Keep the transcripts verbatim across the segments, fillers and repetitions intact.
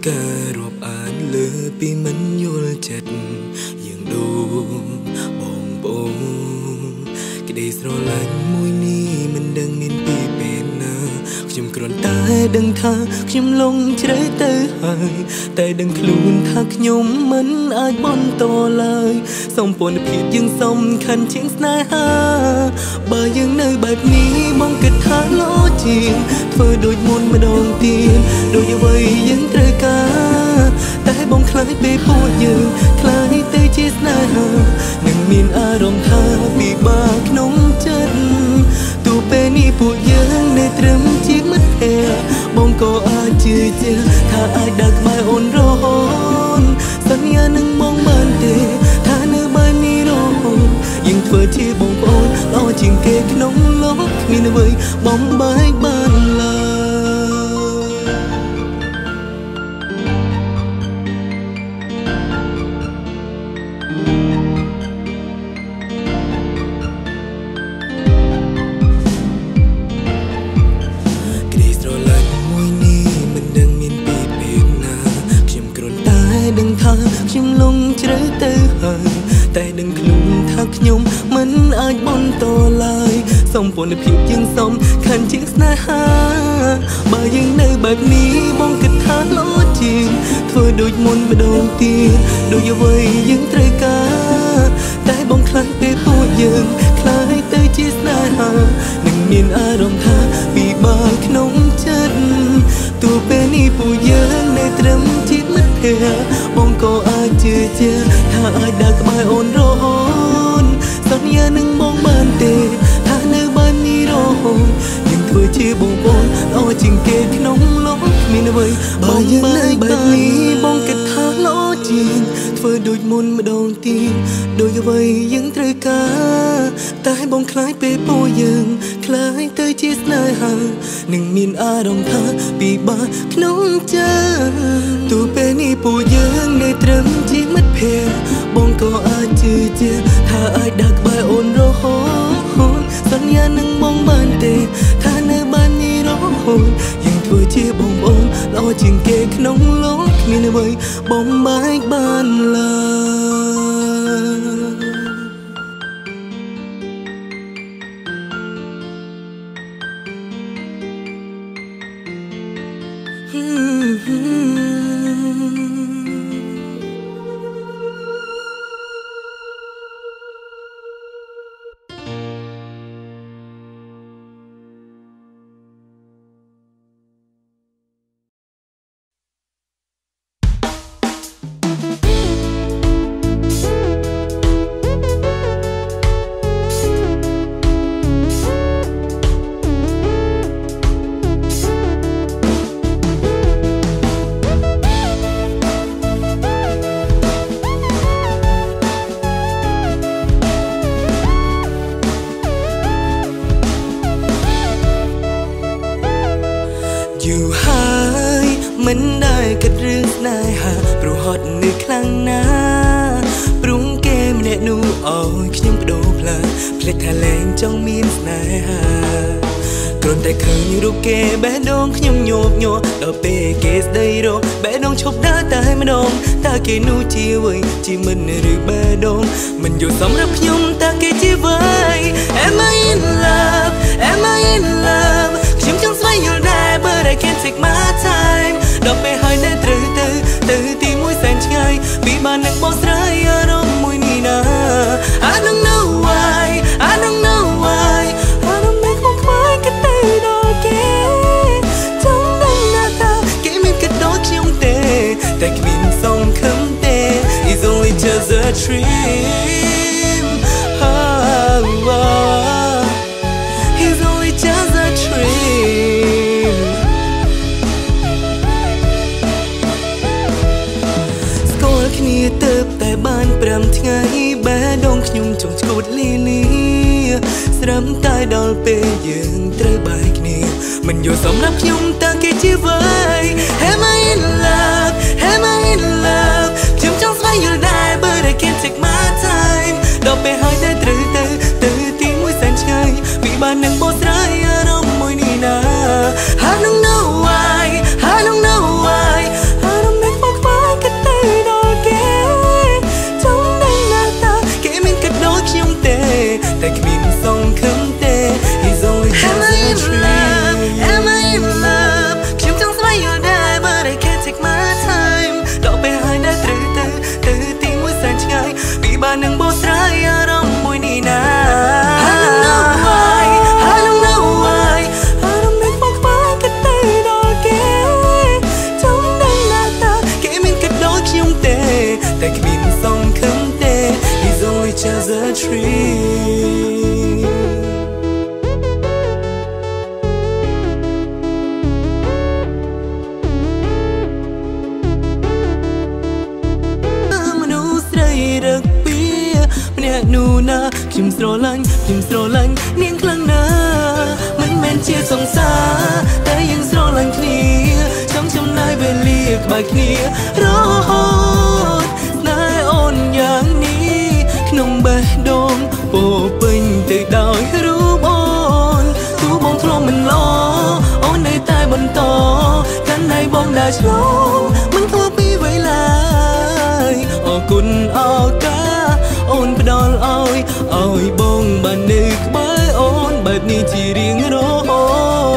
ការរាប់អានលើពីមិនយល់ចិត្តយើងដូបងប្អូនក្តីស្រឡាញ់មួយនេះមិនដឹងមានពីពេលណាខ្ញុំគ្រាន់តែដឹងថាខ្ញុំលងជ្រៅទៅហើយតែដឹងខ្លួនថាខ្ញុំមិនអាចបន្តឡើយសំពន្ធភាពយើងសំខាន់ជាងស្នេហាបើយើងនៅបែបនេះបងគិតថាលោជាងធ្វើដូចមុនម្ដងទៀតដូចអ្វីយើងត្រូវការតែបងខ្លាចពេលពួកយើងខ្លាចទៅជាស្នេហានឹងមានអារម្មណ៍ថាពិបាកក្នុងចិត្តទោះពេលនេះពួកយើងនៅត្រឹមជាមិត្តភក្តិបងក៏អាចជឿជាក់ថាអាចដើរក្បែរអូនរហូតសន្យានឹងបងបានទេថានៅបាននេះរហូតយើងធ្វើជាបងប្អូនល្អជាងគេក្នុងលោកគ្មានអ្វីបំបែកបានឡើយខ្ញុំលងជ្រៅទៅហើយតែដឹងខ្លួនថាខ្ញុំមិនអាចបន្តឡើយសំពន្ធភាពយើងសំខាន់ជាងស្នេហាបើយើងនៅបែបនេះបងគិតថាលោជាងធ្វើដូចមុនម្ដងទៀតដូចអ្វីយើងត្រូវការតែបងខ្លាចពេលពួកយើងខ្លាចទៅជាស្នេហានឹងមានអារម្មណ៍ថាពិបាកក្នុងចិត្តទោះពេលនេះពួកយើងនៅត្រឹមជាមិត្តភក្តិបងក៏អាចជឿជាក់ថាអាចដើរក្បែរអូនរហូតសន្យានឹងបងបានទេថានៅបាននេះរហូតយើងធ្វើជាបងប្អូនល្អជាងគេក្នុងលោកគ្មានអ្វីបើយើងនៅបែបនេះបងគិតថាល្អជាងធ្វើដូចមុនម្ដងទៀតដូចអ្វីយើងត្រូវការតែបងខ្លាចពេលពួកយើងខ្លាចទៅជាស្នេហានឹងមានអារម្មណ៍ថាពិបាកក្នុងចិត្តទោះពេលនេះពួកយើងនៅត្រឹមជាមិត្តភក្តិបងក៏អាចជឿជាក់ថាអាចដើរក្បែរអូនរហូតសន្យានឹងបងបានទេថានៅបាននេះរហូតយើងធ្វើជាបងប្អូនល្អជាងគេក្នុងលោកគ្មានអ្វីបំបែកបានឡើយមិនដែលគិតរឿងស្នេហាព្រោះហត់នៅខ្លាំងណាព្រោះគេម្នាក់នោះអោយខ្ញុំបដូរផ្លាភ្លេចថាលែងចង់មានស្នេហាគ្រាន់តែឃើញរូបគេបេះដូងខ្ញុំញោមញ័រដល់ពេលគេស្ដីរកបេះដូងឈប់ដើរតែម្ដងតើគេនោះជាអ្វីជាមិនឬបេះដូងមិនយល់សម្រាប់ខ្ញុំតើគេជាអ្វី Am I in love Am I in love ខ្ញុំចង់ស្វែងយល់ដែរ but I can't take my time ដល់ពេលហើយនៅត្រូវទៅទៅទីមួយសែនឆ្ងាយពីបាននឹងបោះស្រាយអារម្មណ៍មួយនេះណា I don't know why I don't know why I don't make my mind គិតទៅដល់គេចង់ដឹងណាតើគេមានគិតដល់ខ្ញុំទេតែគ្មានសង្ឃឹមទេ It's only just a dream oh, oh. It's only just a dreamគ្នាទៅតែបានប្រាំថ្ងៃបេះដូងខ្ញុំចង់ឈួតលីលីស្រឹមតែដល់ពេលយើងត្រូវបែកគ្នាមិនយល់សម្រាប់ខ្ញុំតើគេជាអ្វី Am I in love Am I in love ខ្ញុំចង់ស្វែងយល់ដែរ but I can't take my time ដល់ពេលហើយតែត្រូវទៅទៅទីមួយសែនឆ្ងាយពីបាននឹងបោះស្រាយអារម្មណ៍មួយនេះណា I don't know why I don't know why I don't នឹងបោស្រ័យអារម្មណ៍មួយនេះណា I don't know why I don't know why អារម្មណ៍នេះមកក្បែរគិតទៅដល់គេចង់ដឹងណាតើគេមានគិតដូចខ្ញុំទេតែគ្មានសង្ឃឹមទេ He's only just a treeนูนาคิมสโตรลันคิมสโตรลันเนียงคลังนามันแม่นเชียร์สงสารแต่ยังสโตรลันคลีช่องจำนายเวลีกบายคลีรอฮอดนายอ่อนอย่างนี้ขนมเบดงโปปิงติดดาวให้รู้บนตูบงทลมมันล้ออ่อนในใต้บนต่อกันในบองดาชลงมันทั่วปีไว้ลายออกกุนออกกาអូនផ្ដល់ឲ្យឲ្យបងបាននៅក្បែរអូនបែបនេះជារៀងរហូ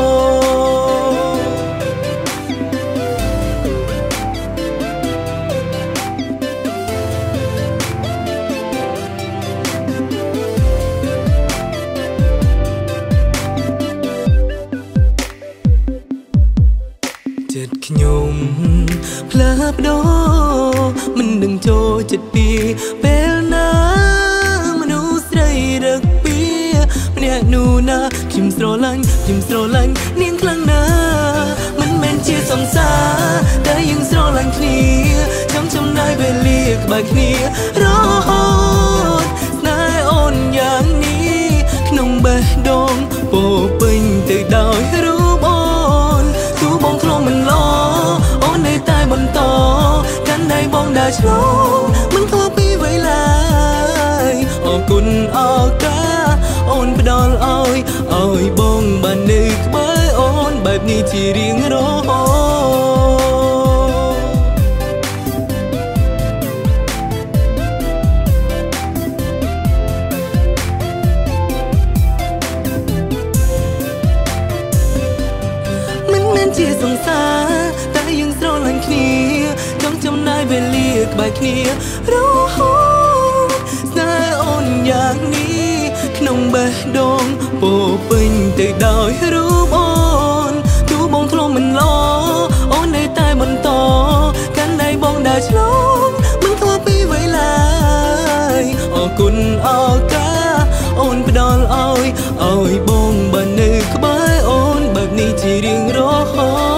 តចិត្តខ្ញុំផ្លាប់ដោមិននឹងចូលចិត្តពីពេលណាមនុស្សស្រីរឹកពីម្នាក់នោះណាខ្ញុំស្រឡាញ់ខ្ញុំស្រឡាញ់នាងខ្លាំងណាមិនមែនជាសង្សារតែយើងស្រឡាញ់គ្នាចង់ចំណាយវេលាក្បែរគ្នារហូតស្នេហ៍អូនយ៉ាងនេះក្នុងបេះដូងពោពេញទៅដោយរូបអូនទូបងធ្លុំមិនឡអូននៅតែបន្តកាន់ដៃបងដើរឆ្លងមិនខុសពីវេលាអរគុណអរកាអូនផ្ដល់ឲ្យឲ្យបងបាននៅក្បែរអូនបែបនេះជារៀងរហូតមិនមែនជាសង្សារតែយើងស្រឡាញ់គ្នាចង់ចំណាយវេលាក្បែរគ្នារហូតស្នេហ៍អូនយ៉ាងនេះក្នុងបេះដូងពោពេញទៅដោយរូបអូនទូបងធ្លុំមិនឡអូននៅតែបន្តកាន់ដៃបងដើរឆ្លងមិនខុសពីវេលាអរគុណអរកាអូនផ្ដល់ឲ្យឲ្យបងបាននៅក្បែរអូនបែបនេះជារៀងរហូត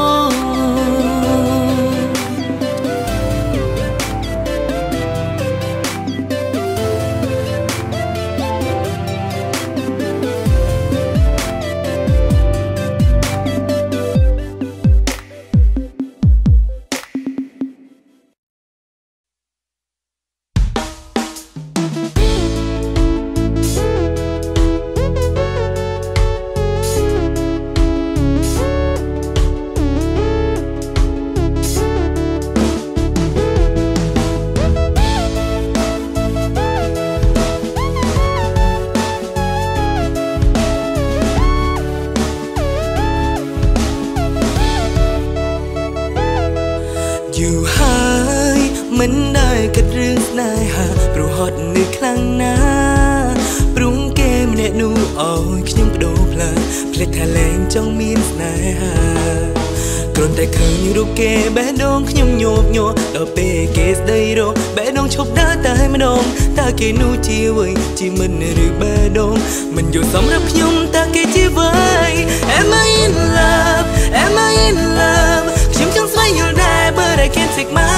មិនដែលគិតរឿងស្នេហាព្រោះហត់នៅខ្លាំងណាព្រោះគេម្នាក់នោះឲ្យខ្ញុំបដូរផ្លាភ្លេចថាលែងចង់មានស្នេហាគ្រាន់តែឃើញរូបគេបេះដូងខ្ញុំញោមញ័រដល់ពេលគេស្ដីរកបេះដូងឈប់ដើរតែម្ដងតើគេនោះជាអ្វីជាមិនឬបេះដូងមិនយល់សម្រាប់ខ្ញុំតើគេជាអ្វី Am I in love Am I in love ខ្ញុំចង់ស្វែងយល់ដែរ But I can't take my